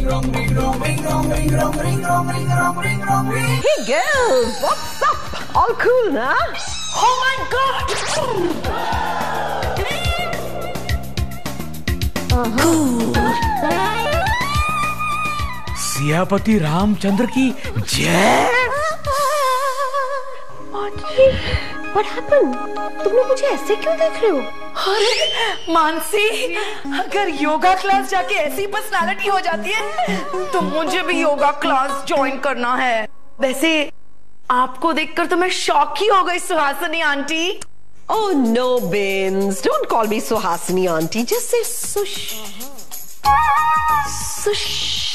Hey girls, what's up? All cool, na? Oh my God! Siyapati Ramchandra की जय। What happened? तुम लोग मुझे ऐसे क्यों देख रहे हो? अरे मानसी, अगर योगा क्लास जाके ऐसी पर्सनालिटी हो जाती है तो मुझे भी योगा क्लास ज्वाइन करना है। वैसे आपको देखकर तो मैं शॉक ही हो गई Suhasini auntie. Oh no, Bins. Don't call me Suhasini auntie. Just say Sush. Sush.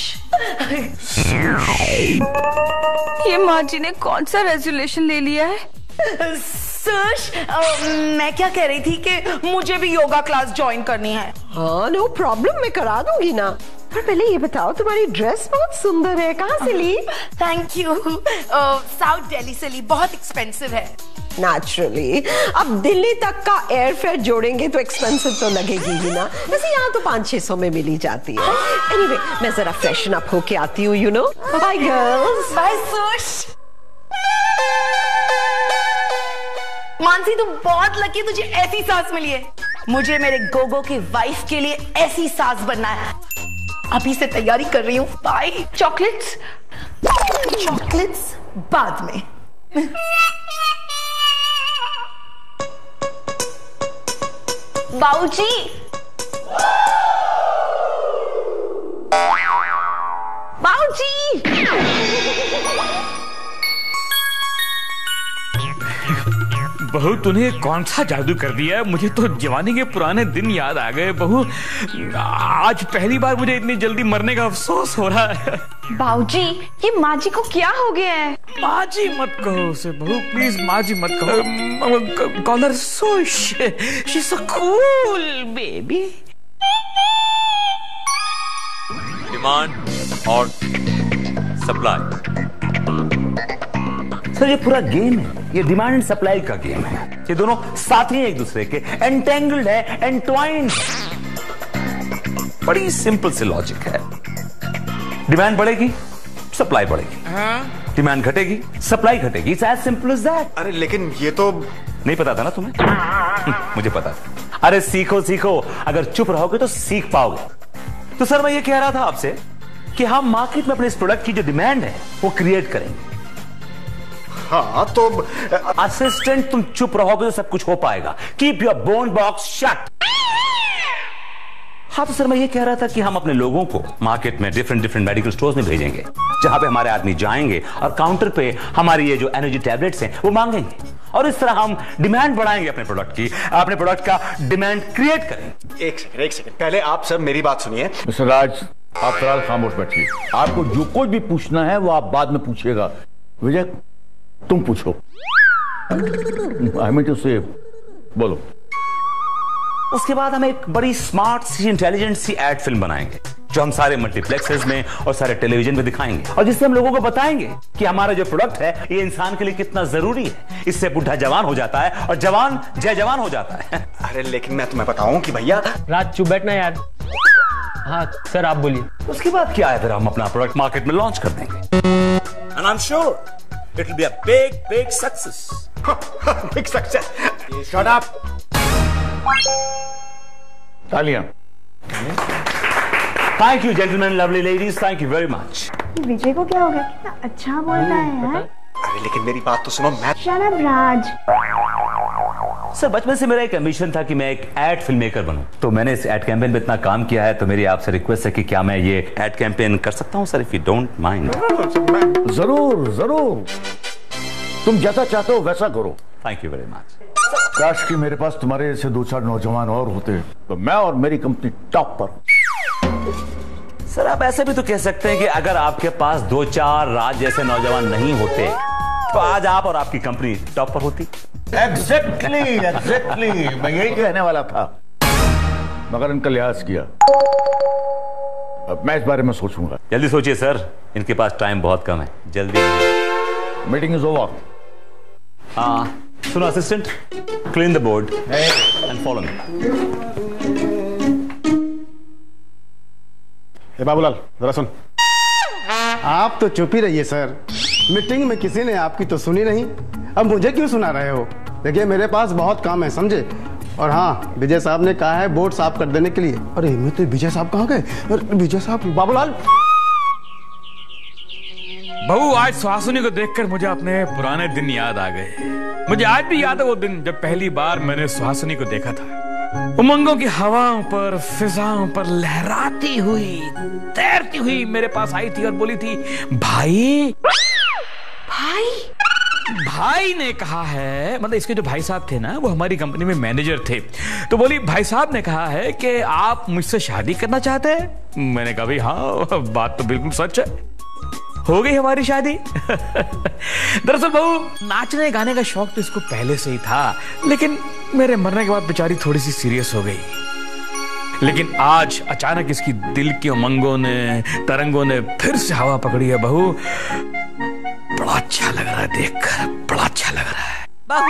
ये माँ जी ने कौन सा रेजोल्यूशन ले लिया है? सुश, मैं क्या कह रही थी कि मुझे भी योगा क्लास ज्वाइन करनी है। हाँ, no problem. मैं करा दूंगी ना। पर पहले ये बताओ, तुम्हारी ड्रेस बहुत सुंदर है, कहाँ से ली? Thank you. साउथ दिल्ली से ली, बहुत एक्सपेंसिव है। Naturally. अब दिल्ली तक का एयरफेयर जोड़ेंगे तो एक्सपेंसिव तो लगेगी ही ना। वैसे यहाँ तो 500-600 में मिली जाती है। Anyway, मैं जरा फ्रेशन अप होके आती हूँ, you know. Bye girls. Bye Sush. Mansi तू बहुत लकी, तुझे ऐसी सास मिली है। मुझे मेरे गोगो की वाइफ के लिए ऐसी सास बनना है। अभी से तैयारी कर रही हूँ। बाय। चॉकलेट्स बाद में। बाऊजी, बाऊजी। बहू तूने कौन सा जादू कर दिया है? मुझे तो जवानी के पुराने दिन याद आ गए। बहू, आज पहली बार मुझे इतनी जल्दी मरने का अफसोस हो रहा है। बाऊजी, ये माँ जी को क्या हो गया है? माँ जी मत कहो उसे बहू, प्लीज माँ जी मत कहो। Call her Sush, she is so cool baby. Demand और सप्लाई। सर ये पूरा गेम है, ये डिमांड एंड सप्लाई का गेम है। ये दोनों साथ ही एक दूसरे के एंटेंगल्ड है, एंट्वाइंड। बड़ी सिंपल सी लॉजिक है। डिमांड बढ़ेगी, सप्लाई बढ़ेगी। डिमांड घटेगी, सप्लाई घटेगी। It's as simple as that. अरे लेकिन ये तो नहीं पता था ना तुम्हें? मुझे पता था। अरे सीखो सीखो, अगर चुप रहोगे तो सीख पाओगे। तो सर मैं ये कह रहा था आपसे कि हम मार्केट में अपने इस प्रोडक्ट की जो डिमांड है वो क्रिएट करेंगे। हाँ तो असिस्टेंट तुम चुप रहोगे तो सब कुछ हो पाएगा। Keep your bone box shut. हाँ तो सर मैं ये कह रहा था कि हम अपने लोगों को मार्केट में डिफरेंट मेडिकल स्टोर्स में भेजेंगे, जहां पे हमारे आदमी जाएंगे और काउंटर पे हमारी ये जो एनर्जी टैबलेट्स हैं वो मांगेंगे, और इस तरह हम डिमांड बढ़ाएंगे अपने प्रोडक्ट की, अपने प्रोडक्ट का डिमांड क्रिएट करेंगे। एक सेकंड पहले आप सब मेरी बात सुनिए। मिस्टर राज, आप फिलहाल खामोश बैठिए। आपको जो कुछ भी पूछना है वो आप बाद में पूछिएगा। विजय तुम पूछो। आई से बोलो। उसके बाद हम एक बड़ी स्मार्ट सी इंटेलिजेंट सी एड फिल्म बनाएंगे, जो हम सारे मल्टीप्लेक्सेस में और सारे टेलीविजन में दिखाएंगे, और जिससे हम लोगों को बताएंगे कि हमारा जो प्रोडक्ट है ये इंसान के लिए कितना जरूरी है। इससे बुढ़ा जवान हो जाता है और जवान जय जवान हो जाता है। अरे लेकिन मैं तुम्हें बताऊं कि भैया। राज चुप बैठना यार। हाँ सर आप बोलिए। उसके बाद क्या है, फिर हम अपना प्रोडक्ट मार्केट में लॉन्च कर देंगे। And I am sure it will be a big success. Big success. Shut up. तालियां। Thank you gentleman, lovely ladies, thank you very much. Vijay को क्या हो गया? कितना अच्छा बोलता है यार। अरे लेकिन मेरी बात तो सुनो। मैं शट अप राज। सर बचपन से मेरा एक एम्बिशन था कि मैं एक एड फिल्म मेकर बनूं, तो मैंने इस एड कैंपेन पे इतना काम किया है, तो मेरी आपसे रिक्वेस्ट है कि क्या मैं ये एड कैंपेन कर सकता हूं sir, if you don't mind. जरूर जरूर, तुम जैसा चाहते हो वैसा करो। Thank you very much. काश कि मेरे पास तुम्हारे जैसे 2-4 नौजवान और होते तो मैं और मेरी कंपनी टॉप पर। सर आप ऐसे भी तो कह सकते हैं कि अगर आपके पास 2-4 राज जैसे नौजवान नहीं होते तो आज आप और आपकी कंपनी टॉप पर होती। एग्जैक्टली मैं यही कहने वाला था, मगर इनका लिहाज किया। अब मैं इस बारे में सोचूंगा। जल्दी सोचिए सर, इनके पास टाइम बहुत कम है, जल्दी। Meeting is over. हाँ सुनो assistant, clean the board and follow me. ए बाबूलाल जरा सुन। आप तो चुप ही रहिए सर, मीटिंग में किसी ने आपकी तो सुनी नहीं, अब मुझे क्यों सुना रहे हो? देखिए मेरे पास बहुत काम है, समझे? और हाँ, विजय साहब ने कहा है बोर्ड साफ कर देने के लिए। अरे मैं तो विजय साहब कहाँ गए? विजय साहब, बाबूलाल। बहू, आज सुहासिनी को देखकर मुझे अपने पुराने दिन याद आ गए। मुझे आज भी याद है वो दिन जब पहली बार मैंने सुहासिनी को देखा था। उमंगों की हवाओं पर, फिजाओं पर लहराती हुई, तैरती हुई मेरे पास आई थी और बोली थी, भाई भाई ने कहा है, मतलब इसके जो भाई साहब थे ना, वो हमारी कंपनी में मैनेजर थे, तो बोली भाई साहब ने कहा है कि आप मुझसे शादी करना चाहते हैं। मैंने कहा भाई हाँ, बात तो बिल्कुल सच है। हो गई हमारी शादी। दरअसल बहू, नाचने गाने का शौक तो इसको पहले से ही था, लेकिन मेरे मरने के बाद बेचारी थोड़ी सी सीरियस हो गई। लेकिन आज अचानक इसकी दिल की उमंगों ने, तरंगों ने फिर से हवा पकड़ी है। बहू, बड़ा अच्छा लग रहा है देखकर, बड़ा अच्छा लग रहा है। बहू,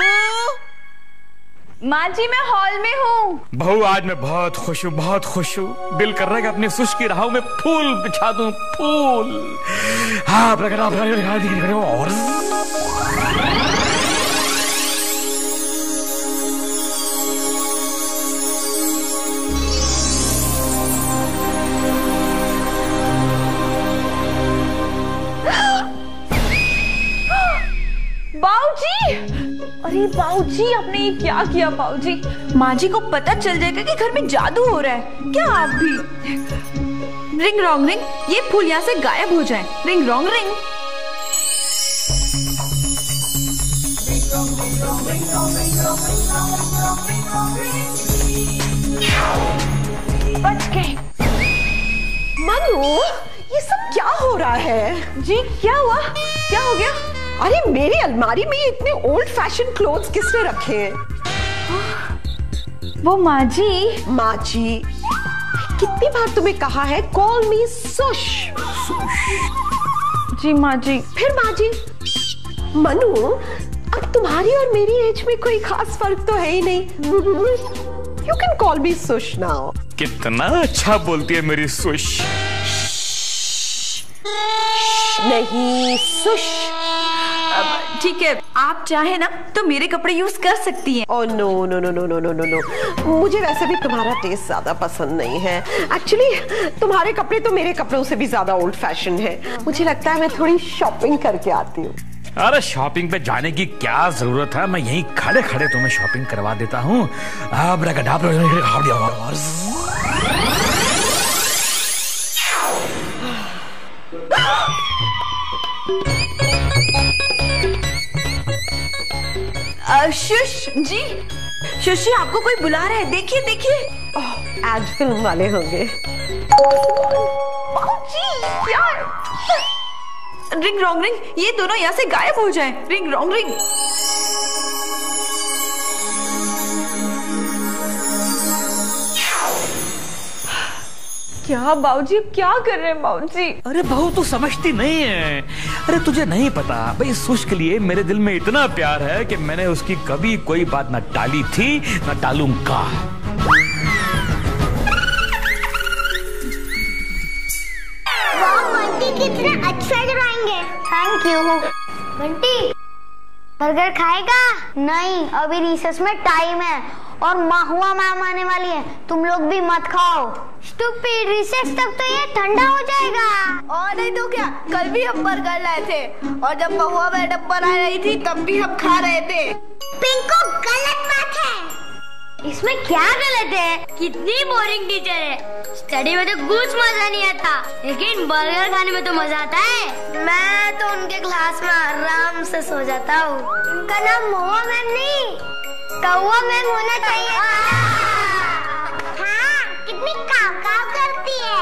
माँ जी मैं हॉल में हूँ। बहू, आज मैं बहुत खुश हूँ, बहुत खुश हूँ। दिल कर रहा है कि अपनी शुष्क राहों में फूल बिछा दूं, फूल। हाँ, और बाऊजी, अरे बाऊजी, आपने ये क्या किया बाऊजी? माँ जी को पता चल जाएगा कि घर में जादू हो रहा है। क्या आप भी? रिंग रॉन्ग रिंग, ये फूल यहाँ से गायब हो जाए। Ring wrong ring. बच गए। मनु, ये सब क्या हो रहा है? जी क्या हुआ? क्या हो गया? अरे मेरी अलमारी में ये इतने ओल्ड फैशन क्लोथ्स किसने रखे हैं? वो माँ जी। माँ जी, कितनी बार तुम्हें कहा है कॉल मी सुश। जी माँ जी। फिर माँ जी। मनु, अब तुम्हारी और मेरी एज में कोई खास फर्क तो है ही नहीं। You can call me Sush now. कितना अच्छा बोलती है मेरी सुश। नहीं, सुश। ठीक है, आप चाहे ना तो मेरे कपड़े यूज कर सकती हैं। Oh no no no no no no no no, मुझे वैसे भी तुम्हारा टेस्ट ज्यादा पसंद नहीं है। एक्चुअली तुम्हारे कपड़े तो मेरे कपड़ों से भी ज्यादा ओल्ड फैशन है। मुझे लगता है मैं थोड़ी शॉपिंग करके आती हूँ। अरे शॉपिंग पे जाने की क्या जरूरत है, मैं यहीं खड़े खड़े तुम्हें शॉपिंग करवा देता हूँ। शुश जी, शुश जी, आपको कोई बुला रहा है, देखिए देखिए। एड फिल्म वाले होंगे। क्या? रिंग रॉन्ग रिंग, ये दोनों यहाँ से गायब हो जाएं। Ring wrong ring. क्या बाऊजी, क्या कर रहे हैं बाऊजी? अरे बहू, तू समझती नहीं है। अरे तुझे नहीं पता भाई, सुश के लिए मेरे दिल में इतना प्यार है कि मैंने उसकी कभी कोई बात ना टाली थी ना टालूंगा। बंटी कितना अच्छा ड्राइंग है। Thank you. बंटी, बर्गर खाएगा? नहीं, अभी रिसेस में टाइम है और माहुआ मैम आने वाली है, तुम लोग भी मत खाओ। स्टूपिड, रिसेस तक तो ये ठंडा हो जाएगा। और नहीं तो क्या, कल भी हम बर्गर लाए थे और जब महुआ मैडम पर आ रही थी तब भी हम खा रहे थे। पिंको, गलत बात है। इसमें क्या गलत है? कितनी बोरिंग टीचर है। स्टडी में तो कुछ मजा नहीं आता, लेकिन बर्गर खाने में तो मजा आता है। मैं तो उनके क्लास में आराम से सो जाता हूँ। उनका नाम महुआ मैम नहीं, कौवा मैम होना चाहिए। हाँ, कितनी काव-काव करती है।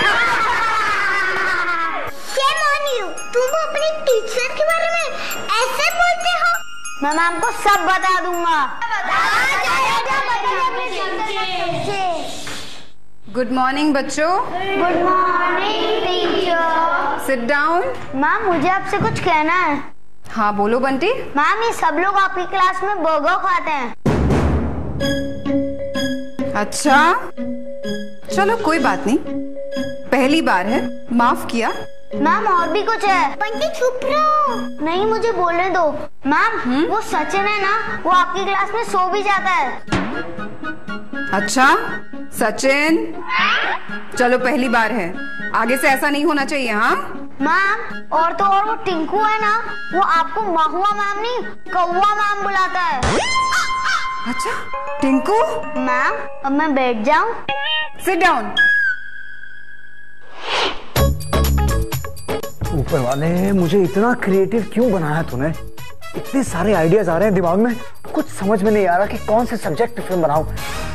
Shame on you, तुम अपनी टीचर के बारे में ऐसे बोलते हो? मैं मैम को सब बता दूंगा। गुड मॉर्निंग बच्चों। Good morning teacher. Sit down. Ma'am, मुझे आपसे कुछ कहना है। हाँ बोलो बंटी। मैम, ये सब लोग आपकी क्लास में बर्गर खाते हैं। अच्छा, चलो कोई बात नहीं, पहली बार है, माफ किया। मैम और भी कुछ है। बंटी चुप रहो। नहीं मुझे बोलने दो। मैम वो सचिन है ना, वो आपकी क्लास में सो भी जाता है। अच्छा सचिन, चलो पहली बार है, आगे से ऐसा नहीं होना चाहिए। हाँ मैम और तो और वो टिंकू है ना, वो आपको महुआ मैम नहीं कौवा मैम बुलाता है। अच्छा टिंकू। मैम अब मैं बैठ जाऊं? Sit down. ऊपर वाले, मुझे इतना क्रिएटिव क्यों बनाया तूने? इतने सारे आइडियाज आ रहे हैं दिमाग में, कुछ समझ में नहीं आ रहा कि कौन से सब्जेक्ट पे फिल्म बनाऊं।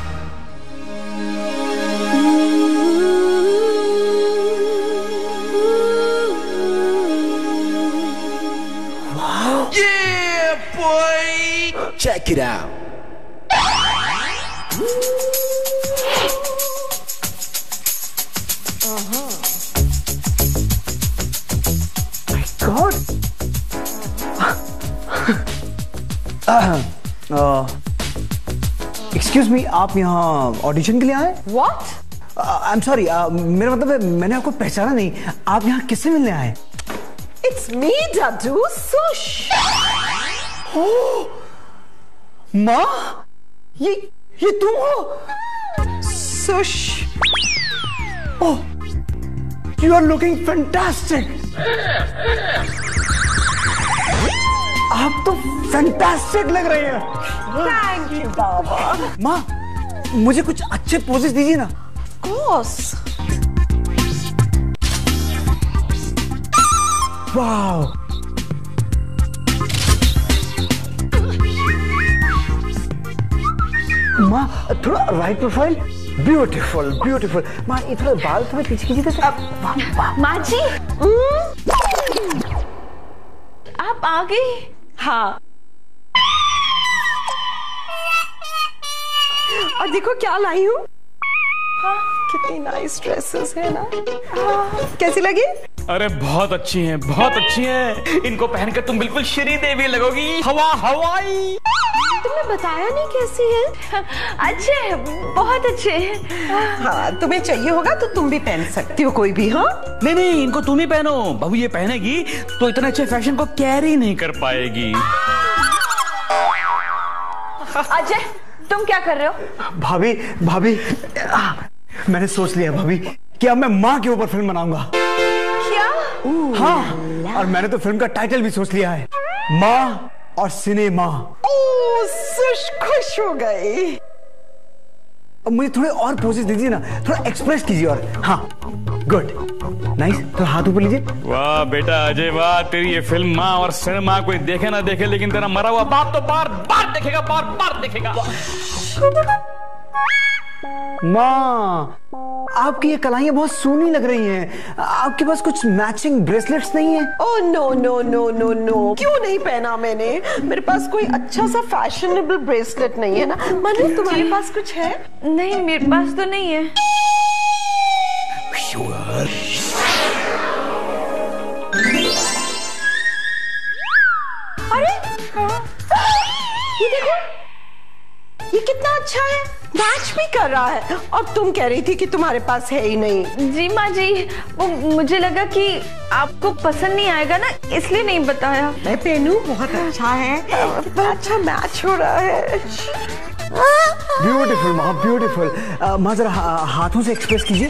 Yeah, boy! Check it out. God! Excuse me, आप यहाँ ऑडिशन के लिए आए? What? आई एम सॉरी, मेरा मतलब है मैंने आपको पहचाना नहीं। आप यहाँ किससे मिलने आए? It's me, Dadu. Sush. माँ, ये तुम हो? Sush. Oh, you are looking fantastic. आप तो फैंटास्टिक लग रही हैं। Thank you, बाबा। माँ, मुझे कुछ अच्छे पोजेस दीजिए ना। Of course. वाओ। माँ थोड़ा राइट प्रोफाइल। Beautiful beautiful. माँ ये थोड़ा बाल थोड़े पीछे कीजिए। माँ जी आप आ गई? हाँ। और देखो क्या लाई हूँ। हाँ, कितनी नाइस ड्रेसेस है ना। हाँ, कैसी लगी? अरे बहुत अच्छी हैं, बहुत अच्छी हैं। इनको पहनकर तुम बिल्कुल श्री देवी लगोगी। हवाई। तुमने बताया नहीं कैसी है? अच्छे, बहुत अच्छे। हाँ, तुम्हें चाहिए होगा तो तुम भी पहन सकती हो कोई भी। हाँ नहीं, इनको तुम ही पहनो। बाबू ये पहनेगी तो इतने अच्छे फैशन को कैरी नहीं कर पाएगी। अजय तुम क्या कर रहे हो? भाभी मैंने सोच लिया भाभी कि अब मैं माँ के ऊपर फिल्म बनाऊंगा। क्या? हाँ, और मैंने तो फिल्म का टाइटल भी सोच लिया है, माँ और सिनेमा। सुश खुश हो गई। अब मुझे थोड़े और पोजेस दीजिए ना, थोड़ा एक्सप्रेस कीजिए। और हाँ, गुड, नाइस। तो हाथ ऊपर लीजिए। वाह बेटा अजय वाह, तेरी ये फिल्म माँ और सिनेमा कोई देखे ना देखे, लेकिन तेरा मरा हुआ बाप तो बार बार देखेगा, बार बार देखेगा। माँ आपकी ये कलाइयाँ बहुत सूनी लग रही हैं। आपके पास कुछ मैचिंग ब्रेसलेट्स नहीं है? Oh no no no no no, क्यों नहीं पहना मैंने? मेरे पास कोई अच्छा सा फैशनेबल ब्रेसलेट नहीं है ना। मनु तुम्हारे पास कुछ है? नहीं मेरे पास तो नहीं है। अरे ये देखो, ये कितना अच्छा है, मैच भी कर रहा है। और तुम कह रही थी कि तुम्हारे पास है ही नहीं। जी माँ जी, वो मुझे लगा कि आपको पसंद नहीं आएगा ना, इसलिए नहीं बताया। मैं पहनूं? बहुत अच्छा है, कितना अच्छा मैच हो रहा है। ब्यूटीफुल माँ, ब्यूटीफुल। माँ जरा हाथों से एक्सप्रेस कीजिए।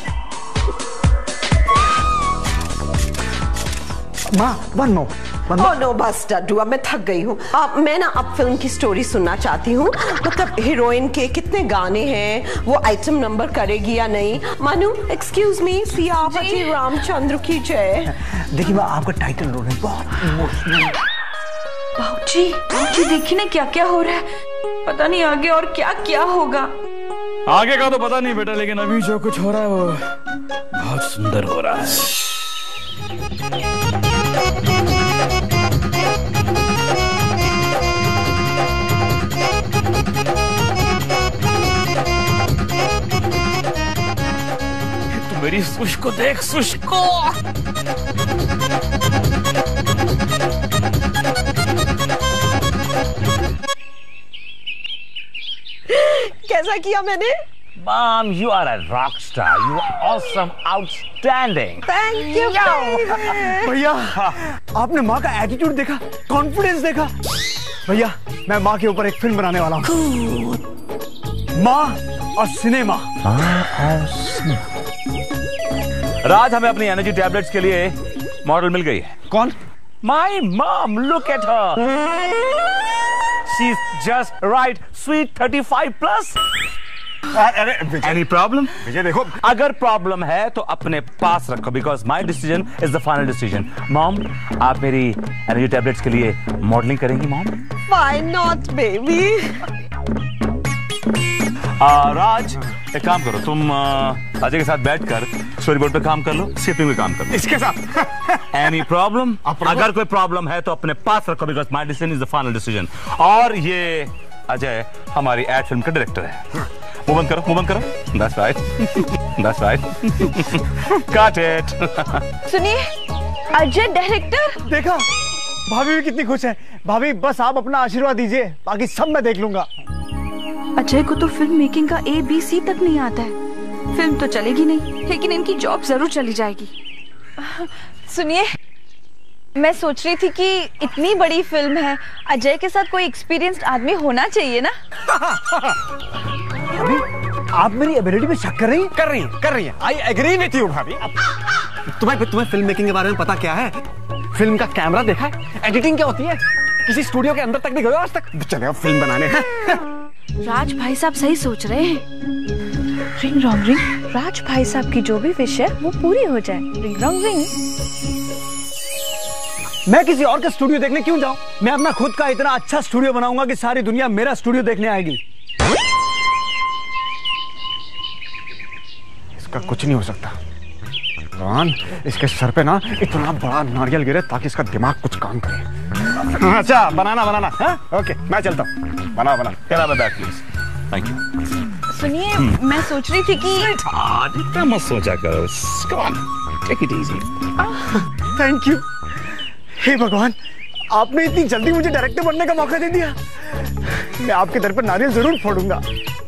माँ वन मोर। ओह नो बस डड्डू, अब मैं थक गई हूँ। मैं ना अब फिल्म की स्टोरी सुनना चाहती हूँ। मतलब हीरोइन के कितने गाने हैं, वो आइटम नंबर करेगी या नहीं। मनु एक्सक्यूज मी, सियापति रामचंद्र की जय। देखिए माँ, आपका टाइटल रोल है बहुत इमोशनल। बाबूजी देखिए ना क्या क्या हो रहा है, पता नहीं आगे और क्या क्या होगा। आगे का तो पता नहीं बेटा, लेकिन अभी जो कुछ हो रहा है वो बहुत सुंदर हो रहा है। तो मेरी सुश को देख, सुश को। कैसा किया मैंने? Mom, you are a rock star. You are awesome, outstanding. Thank you, भैया, आपने माँ का एटीट्यूड देखा, कॉन्फिडेंस देखा। भैया, मैं माँ के ऊपर एक फिल्म बनाने वाला हूँ। माँ और सिनेमा। राज, हमें अपनी एनर्जी टैबलेट्स के लिए मॉडल मिल गई है। कौन? My mom, look at her. She's just right, sweet 35 plus. Any problem? विजय देखो, अगर प्रॉब्लम है तो अपने पास रखो, because my decision is the final decision. Mom, आप मेरी एनर्जी टैबलेट्स के लिए मॉडलिंग करेंगी mom? Why not, baby? Raj, एक काम करो, तुम अजय के साथ बैठकर स्टोरी बोर्ड पे काम कर लो, स्क्रिप्टिंग पे काम कर लो। इसके साथ एनी प्रॉब्लम? अगर कोई प्रॉब्लम है तो अपने पास रखो, because my decision is the final decision. और ये अजय हमारी एड फिल्म का डायरेक्टर है। मुंह बंद करो, मुंह बंद करो। That's right. That's right. Got it. सुनिए, अजय डायरेक्टर। देखा, भाभी भी कितनी खुश है। भाभी, बस आप अपना आशीर्वाद दीजिए, बाकी सब मैं देख लूंगा। अजय को तो फिल्म मेकिंग का ABC तक नहीं आता है। फिल्म तो चलेगी नहीं, लेकिन इनकी जॉब जरूर चली जाएगी। सुनिए, मैं सोच रही थी कि इतनी बड़ी फिल्म है, अजय के साथ कोई एक्सपीरियंस्ड आदमी होना चाहिए ना। भाभी, आप मेरी एबिलिटी में शक कर रही हैं? कर रही है। आई एग्री विथ यू भाभी। तुम्हें फिल्म मेकिंग के बारे में पता क्या है? फिल्म का कैमरा देखा है? एडिटिंग क्या होती है? किसी स्टूडियो के अंदर तक भी गए हो आज तक? चले अब फिल्म बनाने। राज भाई साहब सही सोच रहे हैं। रिंग रॉन्ग रिंग, राज भाई साहब की जो भी विश है वो पूरी हो जाए। Ring wrong ring. मैं किसी और का स्टूडियो देखने क्यों जाऊं? मैं अपना खुद का इतना अच्छा स्टूडियो बनाऊंगा कि सारी दुनिया मेरा स्टूडियो देखने आएगी। इसका कुछ नहीं हो सकता। भगवान, इसके सर पे ना इतना बड़ा नारियल गिरे ताकि इसका दिमाग कुछ काम करे। अच्छा, बनाना। हाँ? ओके, मैं चलता हूँ। बना। Can I have a bag, please? Thank you. सुनिए, मैं सोच रही थी कि इतना मत सोचा करो। Come on, take it easy. Thank you. हे भगवान, आपने इतनी जल्दी मुझे डायरेक्टर बनने का मौका दे दिया। मैं आपके दर पर नारियल जरूर फोड़ूंगा।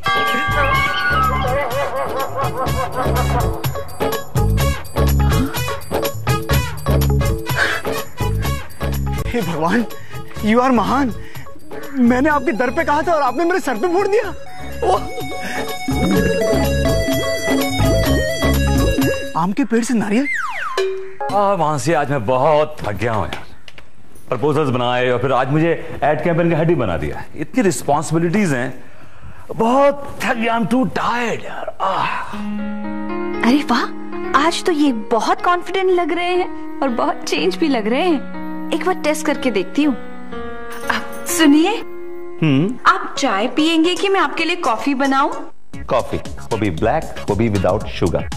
हे भगवान, यू आर महान। मैंने आपके दर पे कहा था और आपने मेरे सर पे फोड़ दिया। आम के पेड़ से नारियल। मानसी, आज मैं बहुत थक गया हूँ यार। प्रपोजल्स बनाए और फिर आज मुझे एड कैंपेन का हेड ही बना दिया। इतनी रिस्पॉन्सिबिलिटीज हैं, बहुत थक गया। आई एम टू टायर्ड यार। अरे वाह, आज तो ये बहुत कॉन्फिडेंट लग रहे हैं और बहुत चेंज भी लग रहे हैं। एक बार टेस्ट करके देखती हूँ। सुनिए, आप चाय पियेंगे कि मैं आपके लिए कॉफी बनाऊं? कॉफी, वो भी ब्लैक, वो भी विदाउट शुगर।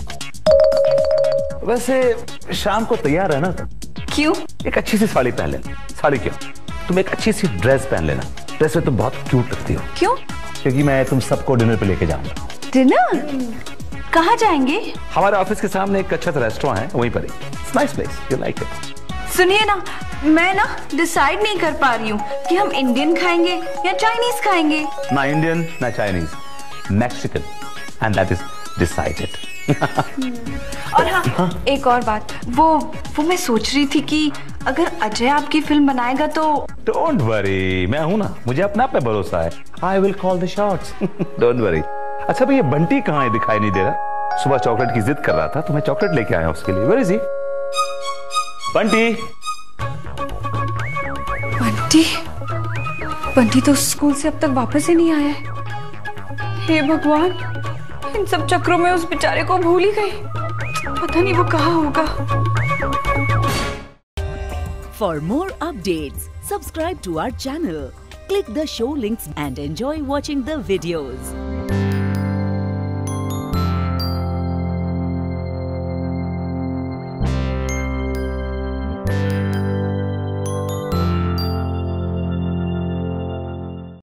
वैसे शाम को तैयार है ना? क्यों? एक अच्छी सी साड़ी पहन लेना। साड़ी क्यों, तुम एक अच्छी सी ड्रेस पहन लेना। ड्रेस में तुम बहुत क्यूट लगती हो। क्यों? क्योंकि मैं तुम सबको डिनर पे लेके जाऊंगा। डिनर? कहाँ जाएंगे? हमारे ऑफिस के सामने एक अच्छा सा रेस्टोरेंट है, वहीं पर ही। Nice place, you like it. सुनिए ना, मैं ना डिसाइड नहीं कर पा रही हूँ कि हम इंडियन खाएंगे या चाइनीज खाएंगे। ना इंडियन ना Chinese, Mexican, and that is decided. और हाँ, एक और बात, वो मैं सोच रही थी कि अगर अजय आपकी फिल्म बनाएगा तो। डोंट वरी, मैं हूं ना, मुझे अपने आप पे भरोसा है। I will call the shots. Don't worry. अच्छा भैया, बंटी कहाँ है? दिखाई नहीं दे रहा। सुबह चॉकलेट की जिद कर रहा था तो मैं चॉकलेट लेके आया उसके लिए। Where is he? Bunty. Bunty तो स्कूल से अब तक वापस ही नहीं आया है। हे भगवान, इन सब चक्रों में उस बेचारे को भूल ही गई। पता नहीं वो कहाँ होगा। For more updates, subscribe to our channel, click the show links and enjoy watching the videos.